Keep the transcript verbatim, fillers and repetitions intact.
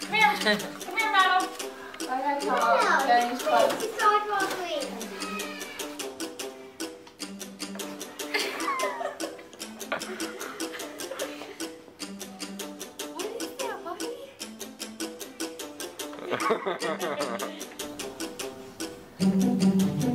Come here. Come here, Madeline. Go ahead, Tom. Go use clothes. It's not properly. What is that, puppy?